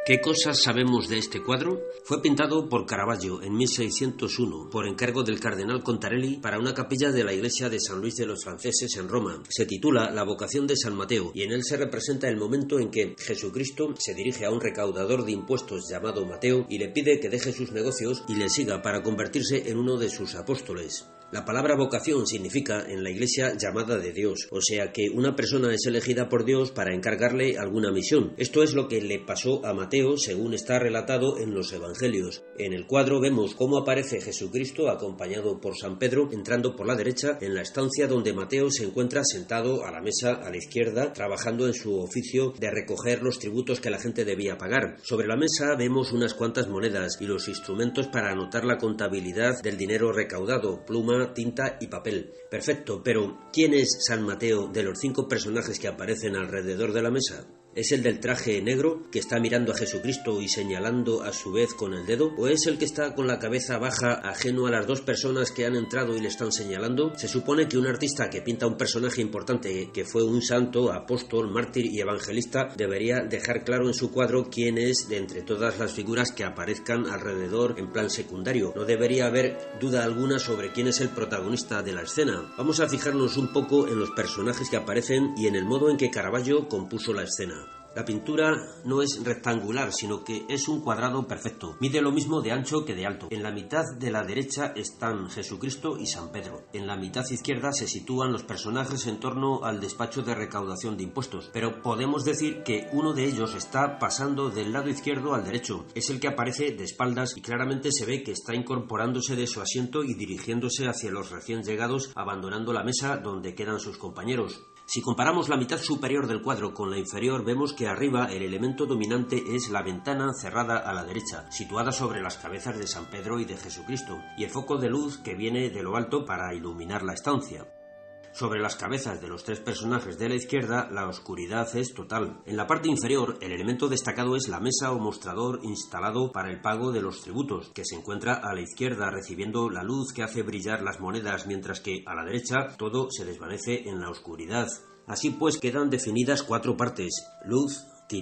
¿Qué cosas sabemos de este cuadro? Fue pintado por Caravaggio en 1601 por encargo del cardenal Contarelli para una capilla de la iglesia de San Luis de los Franceses en Roma. Se titula La vocación de San Mateo y en él se representa el momento en que Jesucristo se dirige a un recaudador de impuestos llamado Mateo y le pide que deje sus negocios y le siga para convertirse en uno de sus apóstoles. La palabra vocación significa en la iglesia llamada de Dios, o sea que una persona es elegida por Dios para encargarle alguna misión. Esto es lo que le pasó a Mateo según está relatado en los evangelios. En el cuadro vemos cómo aparece Jesucristo acompañado por San Pedro entrando por la derecha en la estancia donde Mateo se encuentra sentado a la mesa a la izquierda trabajando en su oficio de recoger los tributos que la gente debía pagar. Sobre la mesa vemos unas cuantas monedas y los instrumentos para anotar la contabilidad del dinero recaudado, pluma, tinta y papel. Perfecto, pero ¿quién es San Mateo de los 5 personajes que aparecen alrededor de la mesa? ¿Es el del traje negro que está mirando a Jesucristo y señalando a su vez con el dedo? ¿O es el que está con la cabeza baja ajeno a las 2 personas que han entrado y le están señalando? Se supone que un artista que pinta un personaje importante que fue un santo, apóstol, mártir y evangelista debería dejar claro en su cuadro quién es de entre todas las figuras que aparezcan alrededor en plan secundario. No debería haber duda alguna sobre quién es el protagonista de la escena. Vamos a fijarnos un poco en los personajes que aparecen y en el modo en que Caravaggio compuso la escena. La pintura no es rectangular, sino que es un cuadrado perfecto. Mide lo mismo de ancho que de alto. En la mitad de la derecha están Jesucristo y San Pedro. En la mitad izquierda se sitúan los personajes en torno al despacho de recaudación de impuestos. Pero podemos decir que uno de ellos está pasando del lado izquierdo al derecho. Es el que aparece de espaldas y claramente se ve que está incorporándose de su asiento y dirigiéndose hacia los recién llegados, abandonando la mesa donde quedan sus compañeros. Si comparamos la mitad superior del cuadro con la inferior, vemos que arriba el elemento dominante es la ventana cerrada a la derecha, situada sobre las cabezas de San Pedro y de Jesucristo, y el foco de luz que viene de lo alto para iluminar la estancia. Sobre las cabezas de los 3 personajes de la izquierda, la oscuridad es total. En la parte inferior, el elemento destacado es la mesa o mostrador instalado para el pago de los tributos, que se encuentra a la izquierda recibiendo la luz que hace brillar las monedas, mientras que a la derecha todo se desvanece en la oscuridad. Así pues quedan definidas 4 partes: luz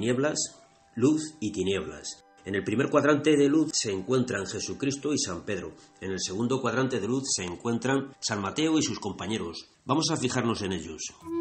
y tinieblas. En el primer cuadrante de luz se encuentran Jesucristo y San Pedro. En el segundo cuadrante de luz se encuentran San Mateo y sus compañeros. Vamos a fijarnos en ellos.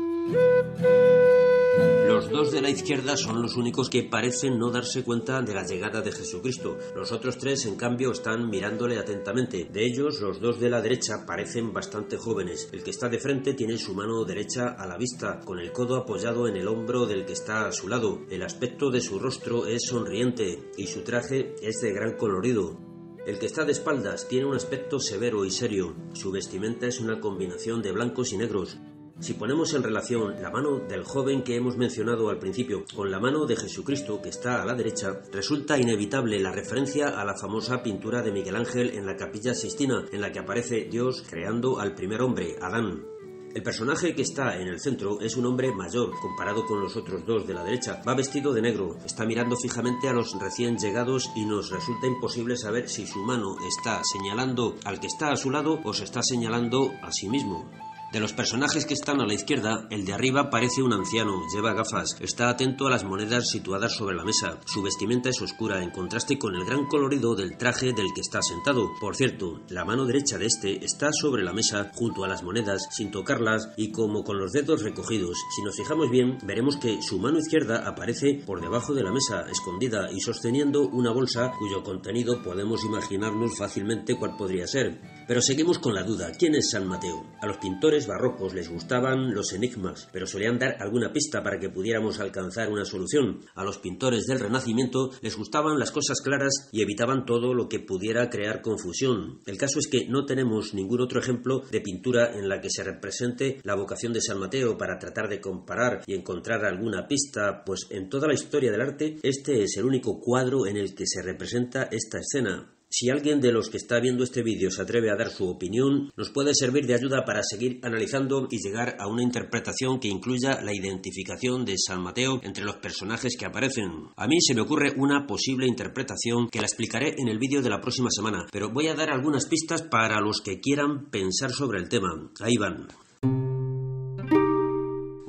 Los 2 de la izquierda son los únicos que parecen no darse cuenta de la llegada de Jesucristo. Los otros 3, en cambio, están mirándole atentamente. De ellos, los 2 de la derecha parecen bastante jóvenes. El que está de frente tiene su mano derecha a la vista, con el codo apoyado en el hombro del que está a su lado. El aspecto de su rostro es sonriente y su traje es de gran colorido. El que está de espaldas tiene un aspecto severo y serio. Su vestimenta es una combinación de blancos y negros. Si ponemos en relación la mano del joven que hemos mencionado al principio con la mano de Jesucristo que está a la derecha, resulta inevitable la referencia a la famosa pintura de Miguel Ángel en la Capilla Sixtina, en la que aparece Dios creando al primer hombre, Adán. El personaje que está en el centro es un hombre mayor comparado con los otros 2 de la derecha. Va vestido de negro, está mirando fijamente a los recién llegados y nos resulta imposible saber si su mano está señalando al que está a su lado o se está señalando a sí mismo. De los personajes que están a la izquierda, el de arriba parece un anciano, lleva gafas, está atento a las monedas situadas sobre la mesa. Su vestimenta es oscura, en contraste con el gran colorido del traje del que está sentado. Por cierto, la mano derecha de este está sobre la mesa, junto a las monedas, sin tocarlas y como con los dedos recogidos. Si nos fijamos bien, veremos que su mano izquierda aparece por debajo de la mesa, escondida y sosteniendo una bolsa cuyo contenido podemos imaginarnos fácilmente cuál podría ser. Pero seguimos con la duda, ¿quién es San Mateo? A los pintores barrocos les gustaban los enigmas, pero solían dar alguna pista para que pudiéramos alcanzar una solución. A los pintores del Renacimiento les gustaban las cosas claras y evitaban todo lo que pudiera crear confusión. El caso es que no tenemos ningún otro ejemplo de pintura en la que se represente la vocación de San Mateo para tratar de comparar y encontrar alguna pista, pues en toda la historia del arte este es el único cuadro en el que se representa esta escena. Si alguien de los que está viendo este vídeo se atreve a dar su opinión, nos puede servir de ayuda para seguir analizando y llegar a una interpretación que incluya la identificación de San Mateo entre los personajes que aparecen. A mí se me ocurre una posible interpretación que la explicaré en el vídeo de la próxima semana, pero voy a dar algunas pistas para los que quieran pensar sobre el tema. Ahí van.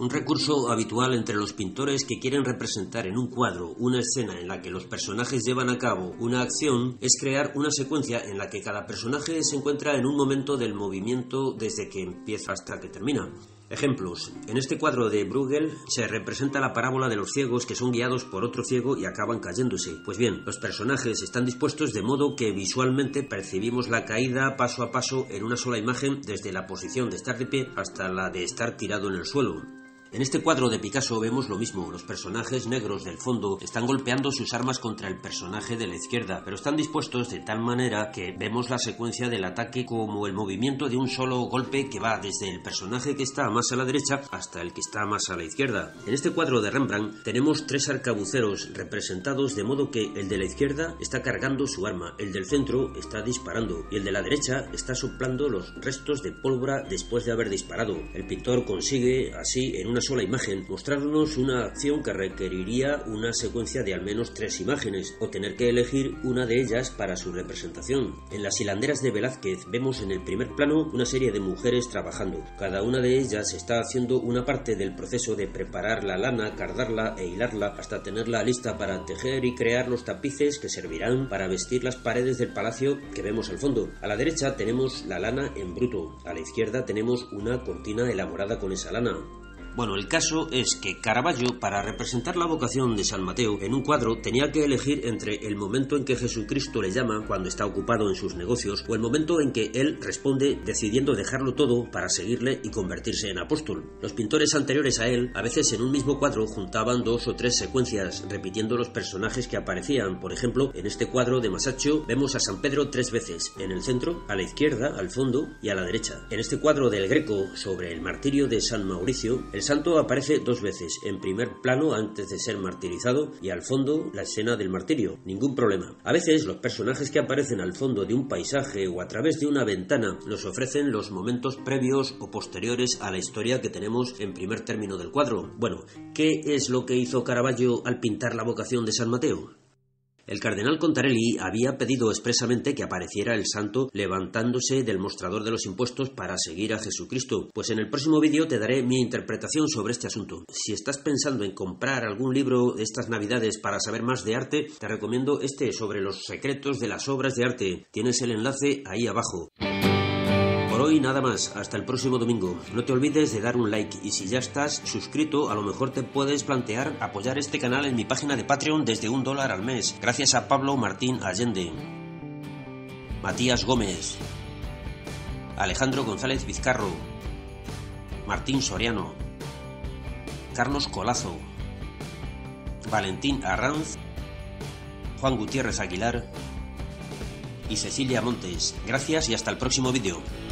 Un recurso habitual entre los pintores que quieren representar en un cuadro una escena en la que los personajes llevan a cabo una acción es crear una secuencia en la que cada personaje se encuentra en un momento del movimiento desde que empieza hasta que termina. Ejemplos. En este cuadro de Bruegel se representa la parábola de los ciegos que son guiados por otro ciego y acaban cayéndose. Pues bien, los personajes están dispuestos de modo que visualmente percibimos la caída paso a paso en una sola imagen, desde la posición de estar de pie hasta la de estar tirado en el suelo. En este cuadro de Picasso vemos lo mismo. Los personajes negros del fondo están golpeando sus armas contra el personaje de la izquierda, pero están dispuestos de tal manera que vemos la secuencia del ataque como el movimiento de un solo golpe que va desde el personaje que está más a la derecha hasta el que está más a la izquierda. En este cuadro de Rembrandt tenemos 3 arcabuceros representados de modo que el de la izquierda está cargando su arma, el del centro está disparando y el de la derecha está soplando los restos de pólvora después de haber disparado. El pintor consigue así en una sola imagen mostrarnos una acción que requeriría una secuencia de al menos 3 imágenes o tener que elegir una de ellas para su representación. En las hilanderas de Velázquez vemos en el primer plano una serie de mujeres trabajando. Cada una de ellas está haciendo una parte del proceso de preparar la lana, cardarla e hilarla hasta tenerla lista para tejer y crear los tapices que servirán para vestir las paredes del palacio que vemos al fondo. A la derecha tenemos la lana en bruto, a la izquierda tenemos una cortina elaborada con esa lana. Bueno, el caso es que Caravaggio, para representar la vocación de San Mateo en un cuadro, tenía que elegir entre el momento en que Jesucristo le llama cuando está ocupado en sus negocios o el momento en que él responde decidiendo dejarlo todo para seguirle y convertirse en apóstol. Los pintores anteriores a él, a veces en un mismo cuadro, juntaban 2 o 3 secuencias, repitiendo los personajes que aparecían. Por ejemplo, en este cuadro de Masaccio vemos a San Pedro 3 veces, en el centro, a la izquierda, al fondo y a la derecha. En este cuadro del Greco sobre el martirio de San Mauricio, el santo aparece 2 veces, en primer plano antes de ser martirizado y al fondo la escena del martirio. Ningún problema. A veces los personajes que aparecen al fondo de un paisaje o a través de una ventana nos ofrecen los momentos previos o posteriores a la historia que tenemos en primer término del cuadro. Bueno, ¿qué es lo que hizo Caravaggio al pintar la vocación de San Mateo? El cardenal Contarelli había pedido expresamente que apareciera el santo levantándose del mostrador de los impuestos para seguir a Jesucristo. Pues en el próximo vídeo te daré mi interpretación sobre este asunto. Si estás pensando en comprar algún libro de estas navidades para saber más de arte, te recomiendo este sobre los secretos de las obras de arte. Tienes el enlace ahí abajo. Por hoy nada más, hasta el próximo domingo. No te olvides de dar un like y si ya estás suscrito, a lo mejor te puedes plantear apoyar este canal en mi página de Patreon desde $1 al mes. Gracias a Pablo Martín Allende, Matías Gómez, Alejandro González Vizcarro, Martín Soriano, Carlos Colazo, Valentín Arranz, Juan Gutiérrez Aguilar y Cecilia Montes. Gracias y hasta el próximo vídeo.